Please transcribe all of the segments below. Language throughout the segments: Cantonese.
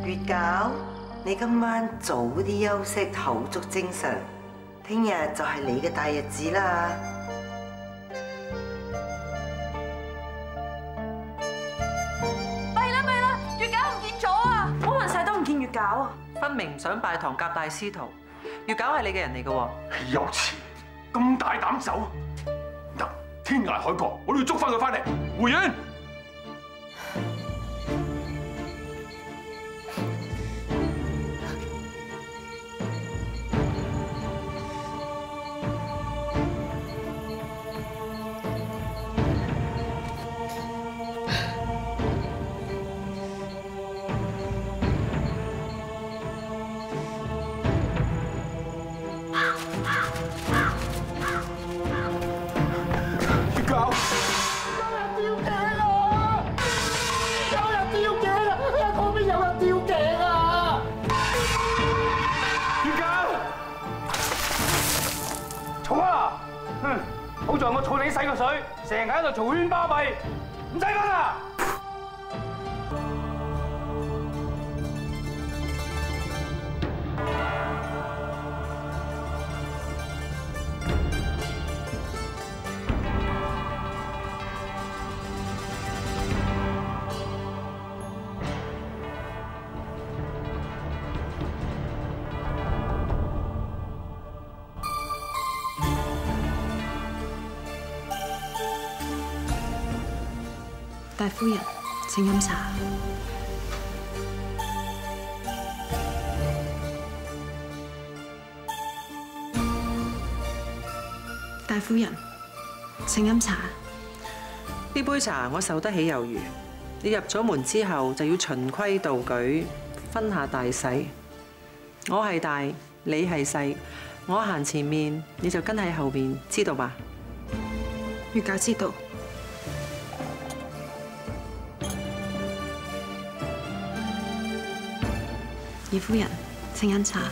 月餃，你今晚早啲休息，頭足精神。聽日就係你嘅大日子啦！ 弊啦！月餃唔見咗啊！我暈晒都唔見月餃啊！ 分明唔想拜堂夾大師徒，月餃係你嘅人嚟嘅喎。 有錢咁大膽走，得天涯海角，我都要捉翻佢翻嚟。胡婉。 好在我儲你洗個水，成日喺度嘈喧巴閉，唔使講啦。 大夫人，請飲茶。大夫人，請飲茶。 呢杯茶我受得起有餘。你入咗門之後就要循規蹈矩，分下大細。我係大，你係細，我行前面，你就跟喺後面，知道吧？ 月餃知道。 葉夫人，請飲茶。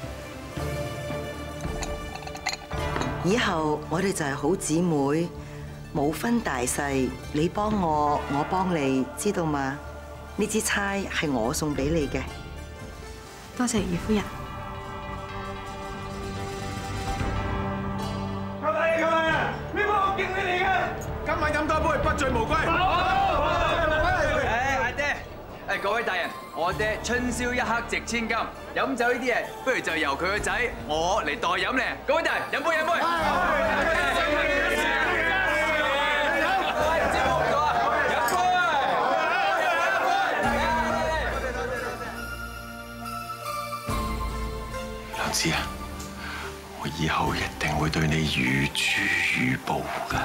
以後我哋就係好姊妹，冇分大細，你幫我，我幫你，知道嗎？呢支釵係我送俾你嘅。 多謝葉夫人。 各位，呢個我敬你嚟嘅，今晚飲多杯，不醉無歸。 阿爹，各位大人，我爹春宵一刻值千金，飲酒呢啲嘢，不如就由佢個仔我嚟代飲咧。各位大人，飲杯飲杯。 良子啊，我以後一定會對你如珠如寶噶。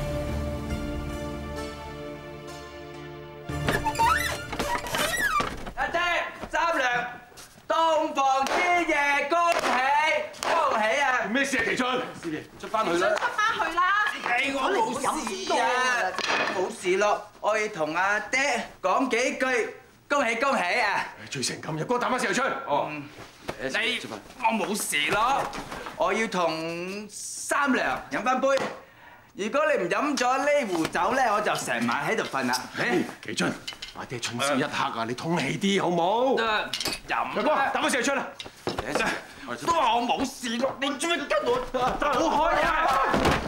洞房之夜，恭喜啊！ 咩事啊，奇春？出翻去啦！ 出翻去啦！ 係我冇事啊，冇事咯。我要同阿爹講幾句，恭喜啊！ 醉成咁日，哥打翻時去出。哦， 我冇事咯。我要同三娘飲翻杯。如果你唔飲咗呢壺酒咧，我就成晚喺度瞓啦。 奇春。 阿爹春宵一刻啊，你通氣啲好冇？ 飲哥，打翻蛇出啦！ 都話我冇事咯，你做咩跟我？走開啊！